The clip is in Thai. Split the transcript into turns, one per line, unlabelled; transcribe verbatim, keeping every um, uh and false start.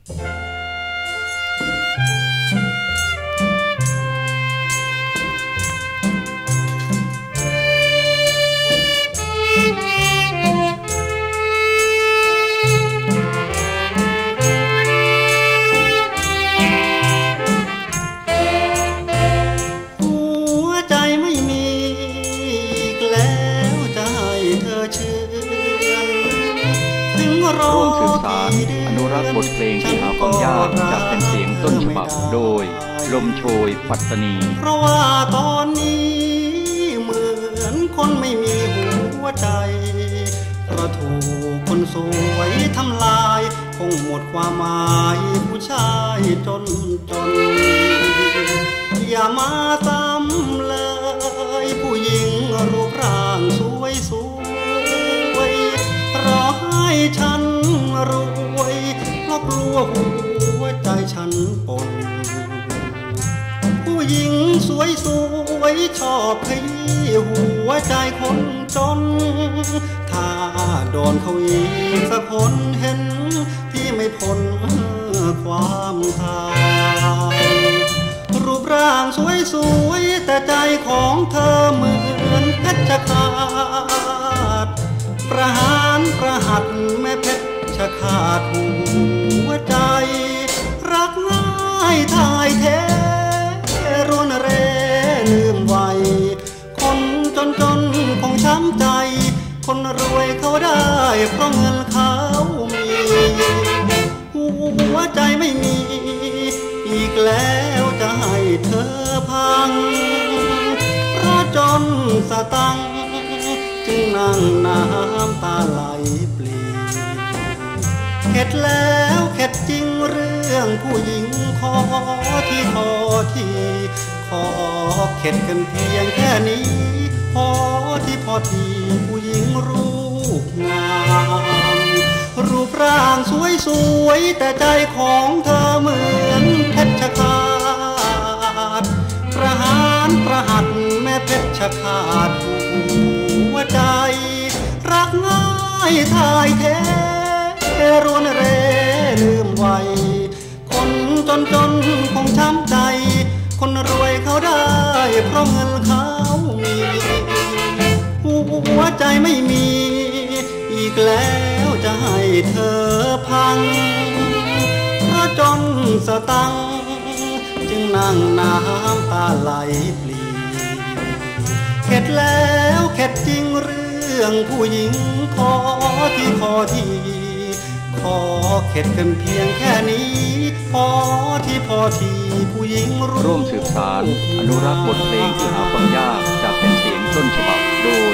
ร่วมสืบสานอนุรักษ์บทเพลงที่หาฟังยากจากเป็นเสียงต้นฉบับโดยลมโชยปัตตานี
เพราะว่าตอนนี้เหมือนคนไม่มีหัวใจเพราะถูกคนสวยทำลายคงหมดความหมายผู้ชายจนจนอย่ามาซ้ำเลยผู้หญิงรูปร่างสวยสวยรอให้ฉันรวยเพราะกลัวหัวใจฉันปนผู้หญิงสวยสวยชอบขยี้หัวใจคนจนถ้าโดนเขาอีกสักคนเห็นที่ไม่พ้นความทายรูปร่างสวยสวยแต่ใจของเธอเหมือนเพชรขาดประหารประหัตแม่เพชรขาดหัวใจรักง่ายทายแท้รวนเรลืมไวคนจนจนคงช้ำใจคนรวยเขาได้เพราะเงินเขามีหัวใจไม่มีอีกแล้วจะให้เธอพังเพราะจนสตังจึงนั่งน้ำตาไหลปลีเข็ดแล้วเข็ดจริงเรื่องผู้หญิงขอที่ขอที่ขอเข็ดกันเพียงแค่นี้พอที่พอที่ผู้หญิงรูปงามรูปร่างสวยสวยแต่ใจของเธอเหมือนเพชรขาดประหารประหัตแม่เพชรขาดหัวใจรักง่ายทายแท้รวนเรลืมไวคนจนจนคงช้ำใจคนรวยเขาได้เพราะเงินเขามีหัวใจไม่มีอีกแล้วจะให้เธอพังเพราะจนสตังจึงนั่งน้ำตาไหลปลีเข็ดแล้วเข็ดจริงเรื่องผู้หญิงขอที่ขอที่ขอเข็ดกันเพียงแค่นี้พอที่พอที่ผู้หญิง
ร่วมสืบสานอนุรักษ์บทเพลงที่หาฟังยากจากเป็นเสียงต้นฉบับโดย